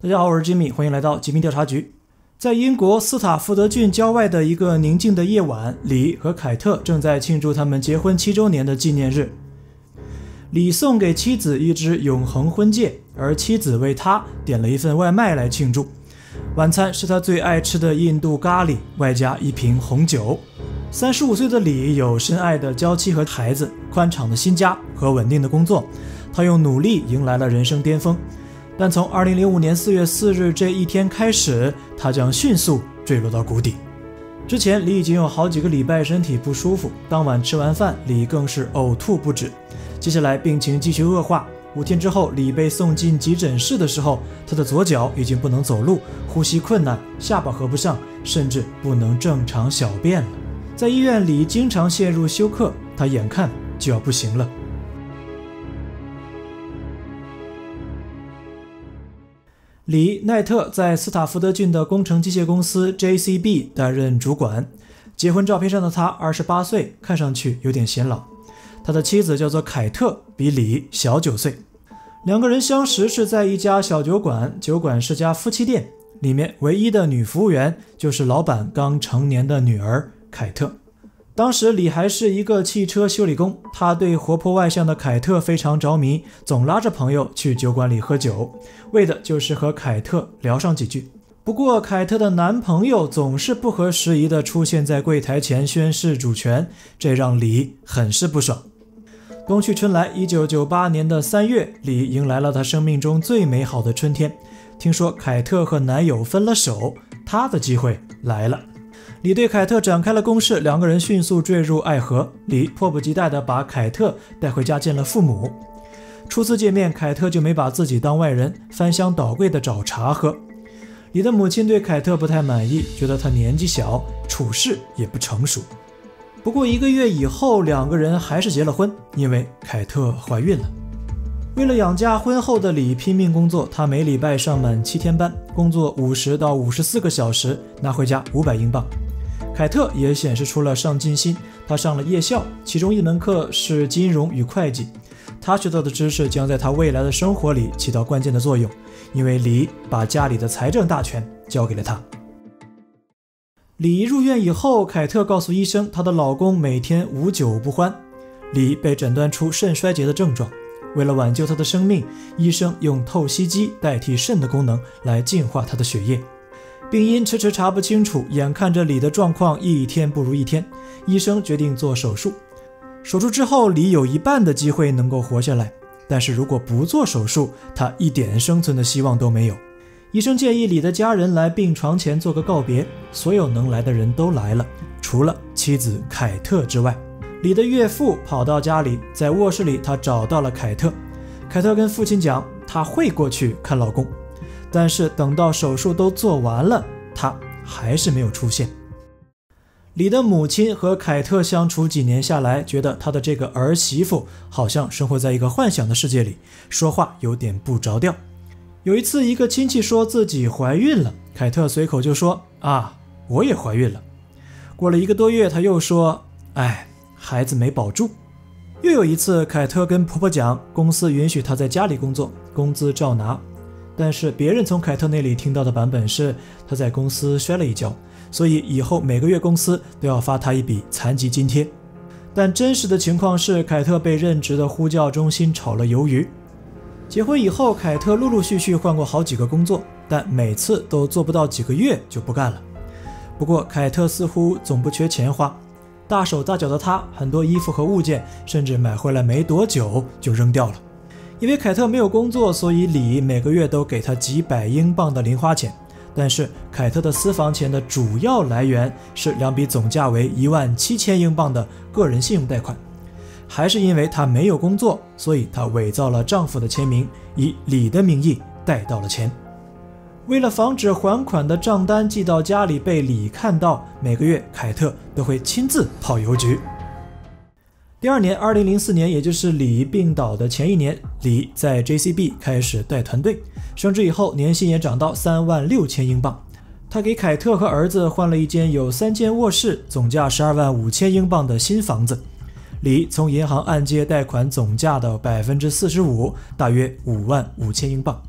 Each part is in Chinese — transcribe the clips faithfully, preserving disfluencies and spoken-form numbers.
大家好，我是吉米，欢迎来到疾病调查局。在英国斯塔福德郡郊外的一个宁静的夜晚，李和凯特正在庆祝他们结婚七周年的纪念日。李送给妻子一只永恒婚戒，而妻子为他点了一份外卖来庆祝。晚餐是他最爱吃的印度咖喱，外加一瓶红酒。三十五岁的李有深爱的娇妻和孩子，宽敞的新家和稳定的工作。他用努力迎来了人生巅峰，但从二零零五年四月四日这一天开始，他将迅速坠落到谷底。之前李已经有好几个礼拜身体不舒服，当晚吃完饭，李更是呕吐不止。接下来病情继续恶化，五天之后，李被送进急诊室的时候，他的左脚已经不能走路，呼吸困难，下巴合不上，甚至不能正常小便了。在医院里经常陷入休克，他眼看就要不行了。李奈特在斯塔福德郡的工程机械公司 J C B 担任主管。结婚照片上的他二十八岁，看上去有点显老。他的妻子叫做凯特，比李小九岁。两个人相识是在一家小酒馆，酒馆是家夫妻店，里面唯一的女服务员就是老板刚成年的女儿凯特。当时李还是一个汽车修理工，他对活泼外向的凯特非常着迷，总拉着朋友去酒馆里喝酒，为的就是和凯特聊上几句。不过凯特的男朋友总是不合时宜地出现在柜台前宣示主权，这让李很是不爽。冬去春来，一九九八年的三月，李迎来了他生命中最美好的春天。听说凯特和男友分了手，他的机会来了。李对凯特展开了攻势，两个人迅速坠入爱河。李迫不及待地把凯特带回家见了父母。初次见面，凯特就没把自己当外人，翻箱倒柜地找茬喝。李的母亲对凯特不太满意，觉得他年纪小，处事也不成熟。不过一个月以后，两个人还是结了婚，因为凯特怀孕了。为了养家，婚后的李拼命工作，他每礼拜上满七天班，工作五十到五十四个小时，拿回家五百英镑。凯特也显示出了上进心，他上了夜校，其中一门课是金融与会计。他学到的知识将在他未来的生活里起到关键的作用，因为李把家里的财政大权交给了他。李入院以后，凯特告诉医生，她的老公每天无酒不欢。李被诊断出肾衰竭的症状，为了挽救他的生命，医生用透析机代替肾的功能来净化他的血液。病因迟迟查不清楚，眼看着李的状况一天不如一天，医生决定做手术。手术之后，李有一半的机会能够活下来，但是如果不做手术，他一点生存的希望都没有。医生建议李的家人来病床前做个告别，所有能来的人都来了，除了妻子凯特之外。李的岳父跑到家里，在卧室里他找到了凯特。凯特跟父亲讲，他会过去看老公，但是等到手术都做完了，他还是没有出现。李的母亲和凯特相处几年下来，觉得他的这个儿媳妇好像生活在一个幻想的世界里，说话有点不着调。有一次，一个亲戚说自己怀孕了，凯特随口就说啊，我也怀孕了。过了一个多月，他又说，哎，孩子没保住。又有一次，凯特跟婆婆讲，公司允许她在家里工作，工资照拿。但是别人从凯特那里听到的版本是，她在公司摔了一跤，所以以后每个月公司都要发她一笔残疾津贴。但真实的情况是，凯特被任职的呼叫中心炒了鱿鱼。结婚以后，凯特陆陆续续换过好几个工作，但每次都做不到几个月就不干了。不过凯特似乎总不缺钱花，大手大脚的她，很多衣服和物件甚至买回来没多久就扔掉了。因为凯特没有工作，所以李每个月都给她几百英镑的零花钱。但是凯特的私房钱的主要来源是两笔总价为一万七千英镑的个人信用贷款。还是因为她没有工作，所以她伪造了丈夫的签名，以李的名义贷到了钱。为了防止还款的账单寄到家里被李看到，每个月凯特都会亲自跑邮局。第二年，二零零四年，也就是李病倒的前一年，李在 J C B 开始带团队，升职以后年薪也涨到三万六千英镑。他给凯特和儿子换了一间有三间卧室，总价十二万五千英镑的新房子。李从银行按揭贷款总价的 百分之四十五， 大约五万五千英镑。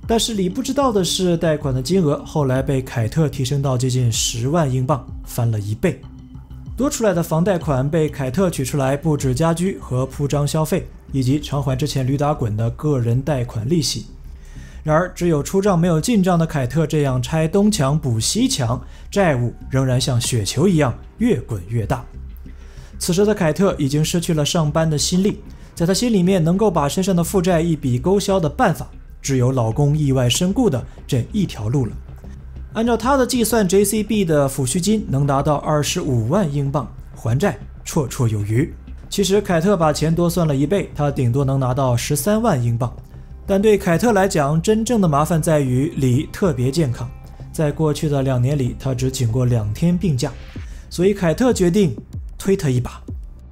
但是李不知道的是，贷款的金额后来被凯特提升到接近十万英镑，翻了一倍。多出来的房贷款被凯特取出来布置家居和铺张消费，以及偿还之前驴打滚的个人贷款利息。然而只有出账没有进账的凯特这样拆东墙补西墙，债务仍然像雪球一样越滚越大。此时的凯特已经失去了上班的心力，在她心里面能够把身上的负债一笔勾销的办法，只有老公意外身故的这一条路了。按照她的计算， J C B 的抚恤金能达到二十五万英镑，还债绰绰有余。其实凯特把钱多算了一倍，她顶多能拿到十三万英镑。但对凯特来讲，真正的麻烦在于李特别健康，在过去的两年里，他只请过两天病假，所以凯特决定推他一把。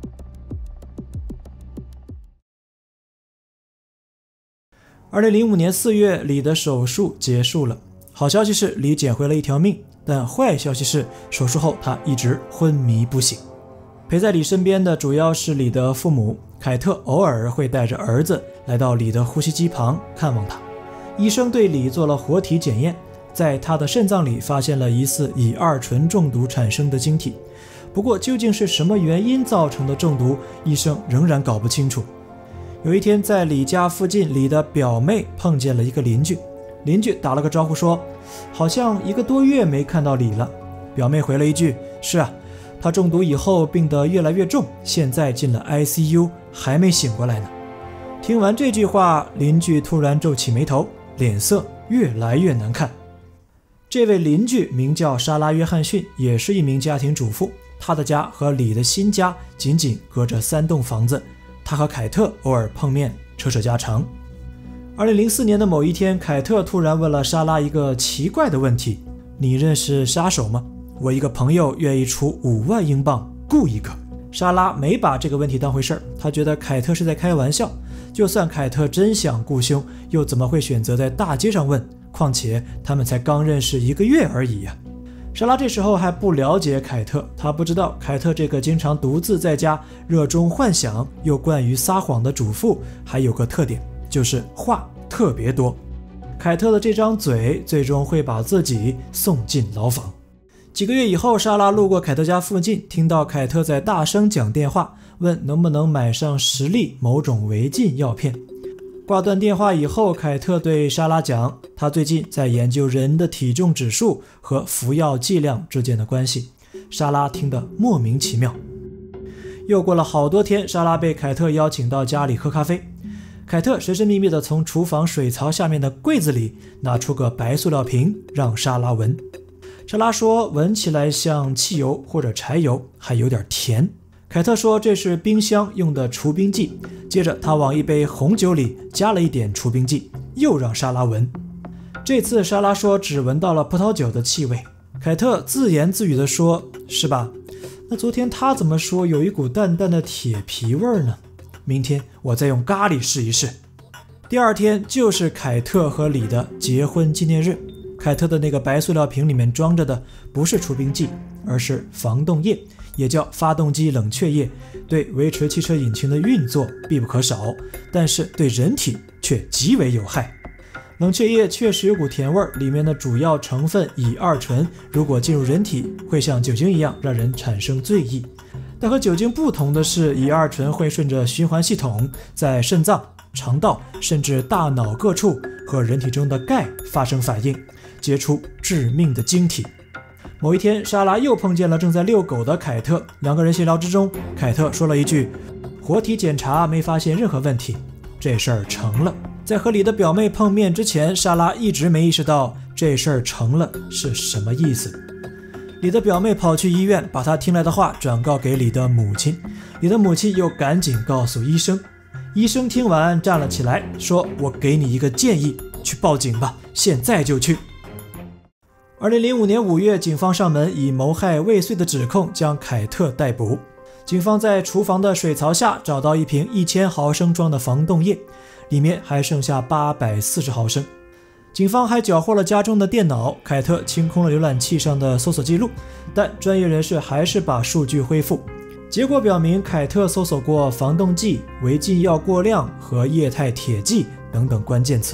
二零零五年四月，李的手术结束了。好消息是李捡回了一条命，但坏消息是手术后他一直昏迷不醒。陪在李身边的主要是李的父母，凯特偶尔会带着儿子来到李的呼吸机旁看望他。医生对李做了活体检验，在他的肾脏里发现了疑似乙二醇中毒产生的晶体，不过究竟是什么原因造成的中毒，医生仍然搞不清楚。有一天在李家附近，李的表妹碰见了一个邻居，邻居打了个招呼说，好像一个多月没看到李了。表妹回了一句，是啊，他中毒以后病得越来越重，现在进了 I C U， 还没醒过来呢。听完这句话，邻居突然皱起眉头，脸色越来越难看。这位邻居名叫莎拉·约翰逊，也是一名家庭主妇，她的家和李的新家仅仅隔着三栋房子，她和凯特偶尔碰面扯扯家常。二零零四年的某一天，凯特突然问了莎拉一个奇怪的问题，你认识杀手吗？我一个朋友愿意出五万英镑雇一个。莎拉没把这个问题当回事儿，她觉得凯特是在开玩笑，就算凯特真想雇凶，又怎么会选择在大街上问？况且他们才刚认识一个月而已呀、啊。莎拉这时候还不了解凯特，她不知道凯特这个经常独自在家、热衷幻想又惯于撒谎的主妇还有个特点，就是话特别多。凯特的这张嘴最终会把自己送进牢房。几个月以后，莎拉路过凯特家附近，听到凯特在大声讲电话，问能不能买上十粒某种违禁药片。挂断电话以后，凯特对莎拉讲，他最近在研究人的体重指数和服药剂量之间的关系。莎拉听得莫名其妙。又过了好多天，莎拉被凯特邀请到家里喝咖啡。凯特神神秘秘地从厨房水槽下面的柜子里拿出个白塑料瓶，让莎拉闻。莎拉说闻起来像汽油或者柴油，还有点甜。凯特说这是冰箱用的除冰剂，接着他往一杯红酒里加了一点除冰剂，又让莎拉闻。这次莎拉说只闻到了葡萄酒的气味。凯特自言自语地说，是吧？那昨天他怎么说有一股淡淡的铁皮味呢？明天我再用咖喱试一试。第二天就是凯特和李的结婚纪念日。凯特的那个白塑料瓶里面装着的不是除冰剂，而是防冻液，也叫发动机冷却液，对维持汽车引擎的运作必不可少，但是对人体却极为有害。冷却液确实有股甜味，里面的主要成分乙二醇如果进入人体，会像酒精一样让人产生醉意。但和酒精不同的是，乙二醇会顺着循环系统，在肾脏、肠道甚至大脑各处和人体中的钙发生反应，结出致命的晶体。某一天，莎拉又碰见了正在遛狗的凯特，两个人闲聊之中，凯特说了一句，活体检查没发现任何问题，这事儿成了。在和李的表妹碰面之前，莎拉一直没意识到这事儿成了是什么意思。李的表妹跑去医院，把她听来的话转告给李的母亲，李的母亲又赶紧告诉医生。医生听完站了起来，说，我给你一个建议，去报警吧，现在就去。二零零五年五月，警方上门以谋害未遂的指控将凯特逮捕。警方在厨房的水槽下找到一瓶一千毫升装的防冻液，里面还剩下八百四十毫升。警方还缴获了家中的电脑，凯特清空了浏览器上的搜索记录，但专业人士还是把数据恢复。结果表明，凯特搜索过防冻剂、违禁药过量和液态铁剂等等关键词。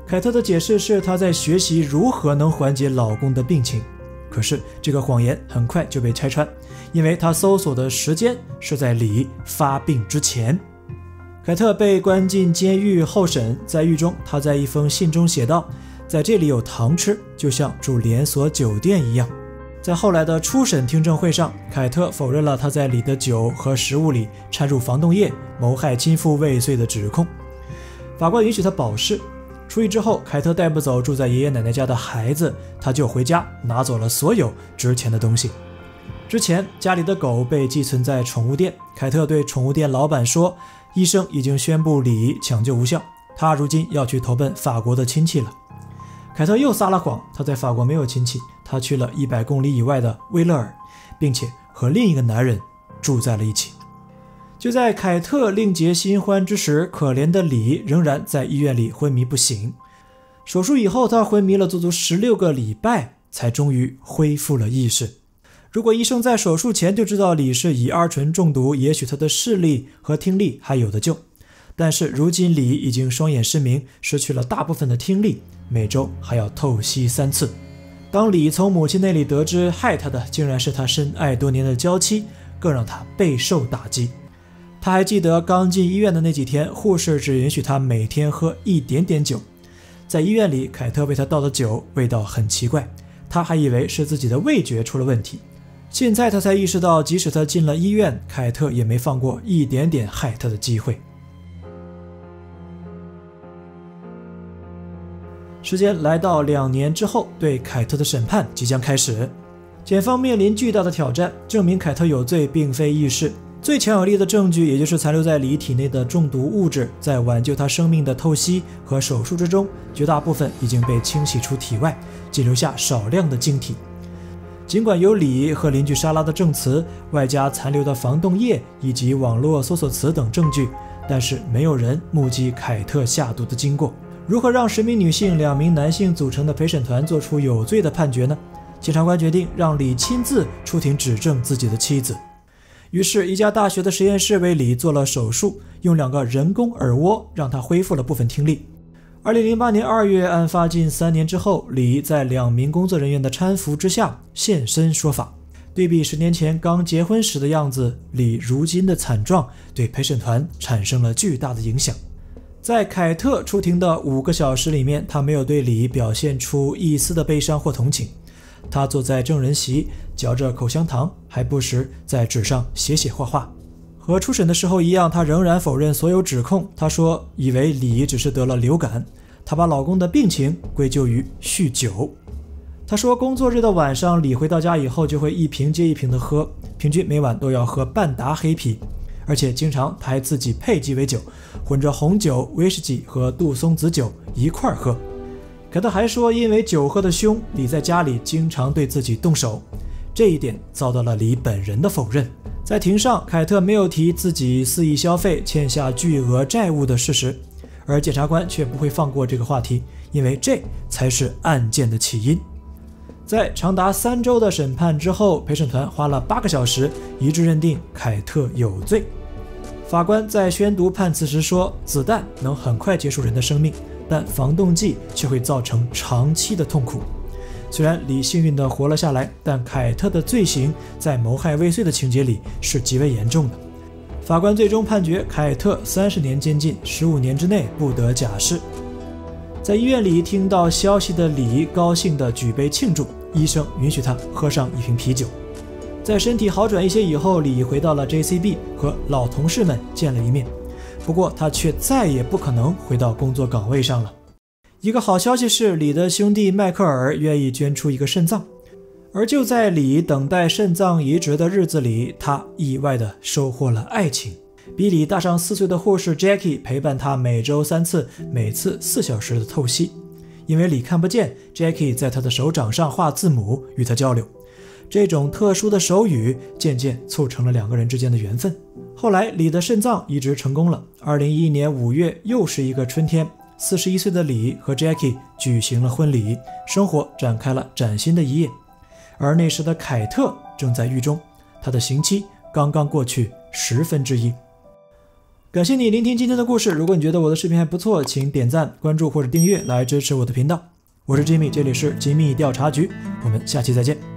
凯特的解释是她在学习如何能缓解老公的病情，可是这个谎言很快就被拆穿，因为她搜索的时间是在李发病之前。凯特被关进监狱候审，在狱中，他在一封信中写道，在这里有糖吃，就像住连锁酒店一样。在后来的初审听证会上，凯特否认了他在李的酒和食物里掺入防冻液，谋害亲父未遂的指控。法官允许他保释。出狱之后，凯特带不走住在爷爷奶奶家的孩子，他就回家拿走了所有值钱的东西。之前家里的狗被寄存在宠物店，凯特对宠物店老板说，医生已经宣布李抢救无效，他如今要去投奔法国的亲戚了。凯特又撒了谎，他在法国没有亲戚，他去了一百公里以外的威勒尔，并且和另一个男人住在了一起。就在凯特另结新欢之时，可怜的李仍然在医院里昏迷不醒。手术以后，他昏迷了足足十六个礼拜，才终于恢复了意识。如果医生在手术前就知道李是乙二醇中毒，也许他的视力和听力还有得救。但是如今李已经双眼失明，失去了大部分的听力，每周还要透析三次。当李从母亲那里得知害他的竟然是他深爱多年的娇妻，更让他备受打击。他还记得刚进医院的那几天，护士只允许他每天喝一点点酒。在医院里，凯特为他倒的酒味道很奇怪，他还以为是自己的味觉出了问题。现在他才意识到，即使他进了医院，凯特也没放过一点点害他的机会。时间来到两年之后，对凯特的审判即将开始。检方面临巨大的挑战，证明凯特有罪并非易事。最强有力的证据，也就是残留在李体内的中毒物质，在挽救他生命的透析和手术之中，绝大部分已经被清洗出体外，只留下少量的晶体。尽管有李和邻居莎拉的证词，外加残留的防冻液以及网络搜索词等证据，但是没有人目击凯特下毒的经过。如何让十名女性、两名男性组成的陪审团做出有罪的判决呢？检察官决定让李亲自出庭指证自己的妻子。于是，一家大学的实验室为李做了手术，用两个人工耳蜗让他恢复了部分听力。二零零八年二月，案发近三年之后，李在两名工作人员的搀扶之下现身说法。对比十年前刚结婚时的样子，李如今的惨状对陪审团产生了巨大的影响。在凯特出庭的五个小时里面，他没有对李表现出一丝的悲伤或同情。他坐在证人席，嚼着口香糖，还不时在纸上写写画画。和初审的时候一样，他仍然否认所有指控。他说以为李只是得了流感，他把老公的病情归咎于酗酒。他说工作日的晚上，李回到家以后就会一瓶接一瓶的喝，平均每晚都要喝半打黑啤，而且经常他还自己配鸡尾酒，混着红酒、威士忌和杜松子酒一块儿喝。凯特还说，因为酒喝得凶，李在家里经常对自己动手，这一点遭到了李本人的否认。在庭上，凯特没有提自己肆意消费、欠下巨额债务的事实，而检察官却不会放过这个话题，因为这才是案件的起因。在长达三周的审判之后，陪审团花了八个小时一致认定凯特有罪。法官在宣读判词时说，子弹能很快结束人的生命，但防冻剂却会造成长期的痛苦。虽然李幸运地活了下来，但凯特的罪行在谋害未遂的情节里是极为严重的。法官最终判决凯特三十年监禁，十五年之内不得假释。在医院里听到消息的李高兴地举杯庆祝，医生允许他喝上一瓶啤酒。在身体好转一些以后，李回到了 J C B 和老同事们见了一面，不过他却再也不可能回到工作岗位上了。一个好消息是，李的兄弟迈克尔愿意捐出一个肾脏，而就在李等待肾脏移植的日子里，他意外地收获了爱情。比李大上四岁的护士 Jackie 陪伴他每周三次，每次四小时的透析。因为李看不见， Jackie 在他的手掌上画字母与他交流。这种特殊的手语渐渐促成了两个人之间的缘分。后来李的肾脏移植成功了。二零一一年五月，又是一个春天，四十一岁的李和 Jackie 举行了婚礼，生活展开了崭新的一页。而那时的凯特正在狱中，他的刑期刚刚过去十分之一。 感谢你聆听今天的故事，如果你觉得我的视频还不错，请点赞、关注或者订阅来支持我的频道。我是吉米，这里是吉米调查局，我们下期再见。